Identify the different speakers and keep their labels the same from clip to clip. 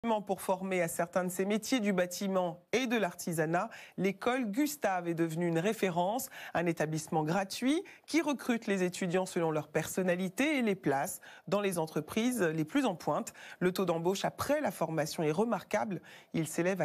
Speaker 1: Pour former à certains de ces métiers du bâtiment et de l'artisanat, l'école Gustave est devenue une référence, un établissement gratuit qui recrute les étudiants selon leur personnalité et les place dans les entreprises les plus en pointe. Le taux d'embauche après la formation est remarquable, il s'élève à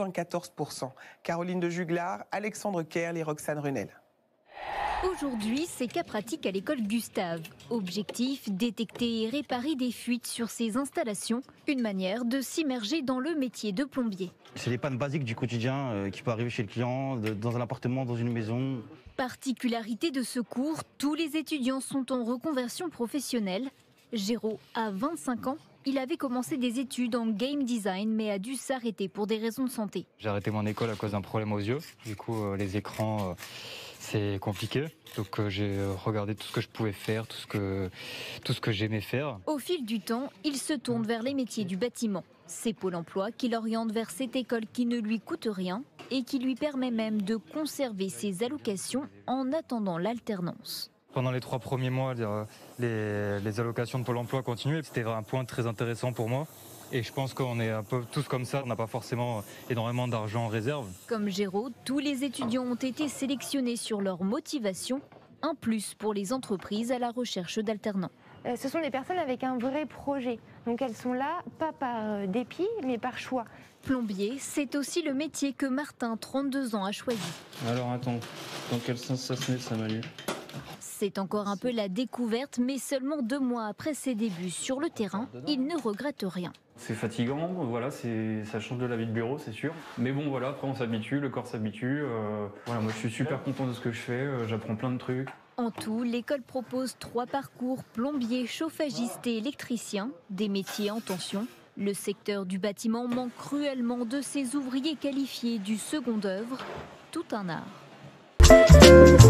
Speaker 1: 94%. Caroline de Juglar, Alexandre Kerl et Roxane Runel.
Speaker 2: Aujourd'hui, c'est cas pratique à l'école Gustave. Objectif, détecter et réparer des fuites sur ces installations. Une manière de s'immerger dans le métier de plombier.
Speaker 3: C'est les pannes basiques du quotidien qui peuvent arriver chez le client, dans un appartement, dans une maison.
Speaker 2: Particularité de ce cours, tous les étudiants sont en reconversion professionnelle. Géraud a 25 ans. Il avait commencé des études en game design mais a dû s'arrêter pour des raisons de santé.
Speaker 4: J'ai arrêté mon école à cause d'un problème aux yeux. Du coup, les écrans, c'est compliqué. Donc j'ai regardé tout ce que je pouvais faire, tout ce que j'aimais faire.
Speaker 2: Au fil du temps, il se tourne vers les métiers du bâtiment. C'est Pôle emploi qui l'oriente vers cette école qui ne lui coûte rien et qui lui permet même de conserver ses allocations en attendant l'alternance.
Speaker 4: Pendant les 3 premiers mois, les allocations de Pôle emploi continuaient. C'était un point très intéressant pour moi. Et je pense qu'on est un peu tous comme ça, on n'a pas forcément énormément d'argent en réserve.
Speaker 2: Comme Géraud, tous les étudiants ont été sélectionnés sur leur motivation, un plus pour les entreprises à la recherche d'alternants.
Speaker 5: Ce sont des personnes avec un vrai projet, donc elles sont là, pas par dépit, mais par choix.
Speaker 2: Plombier, c'est aussi le métier que Martin, 32 ans, a choisi.
Speaker 6: Alors attends, dans quel sens ça se met ça, Manu ?
Speaker 2: C'est encore un peu la découverte, mais seulement 2 mois après ses débuts sur le terrain, il ne regrette rien.
Speaker 6: C'est fatigant, voilà, ça change de la vie de bureau, c'est sûr. Mais bon, voilà, après on s'habitue, le corps s'habitue. Voilà, moi je suis super content de ce que je fais, j'apprends plein de trucs.
Speaker 2: En tout, l'école propose 3 parcours, plombier, chauffagiste et électricien, des métiers en tension. Le secteur du bâtiment manque cruellement de ses ouvriers qualifiés du second œuvre, tout un art.